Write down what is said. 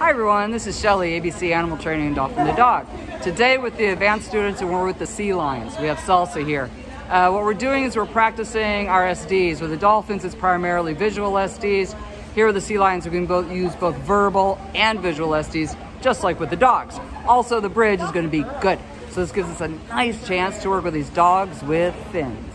Hi everyone, this is Shelly, ABC Animal Training and Dolphin the Dog. Today with the advanced students and we're with the sea lions. We have Salsa here. What we're doing is we're practicing our SDs. With the dolphins it's primarily visual SDs. Here with the sea lions we can use both verbal and visual SDs, just like with the dogs. Also the bridge is going to be good. So this gives us a nice chance to work with these dogs with fins.